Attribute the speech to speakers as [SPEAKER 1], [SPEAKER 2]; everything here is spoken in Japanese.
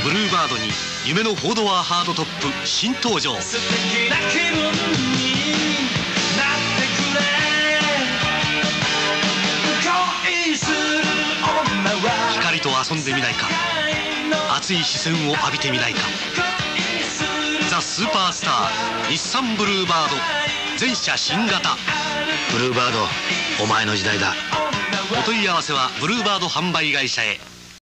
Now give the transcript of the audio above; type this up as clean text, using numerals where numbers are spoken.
[SPEAKER 1] ブルーバードに夢の4ドアハードトップ新登場。素敵な気分になってくれ。恋する女は光と遊んでみないか。熱い視線を浴びてみないか。ザ・スーパースター日産ブルーバード全車新型。ブルーバード、お前の時代だ。お問い合わせはブルーバード販売会社へ。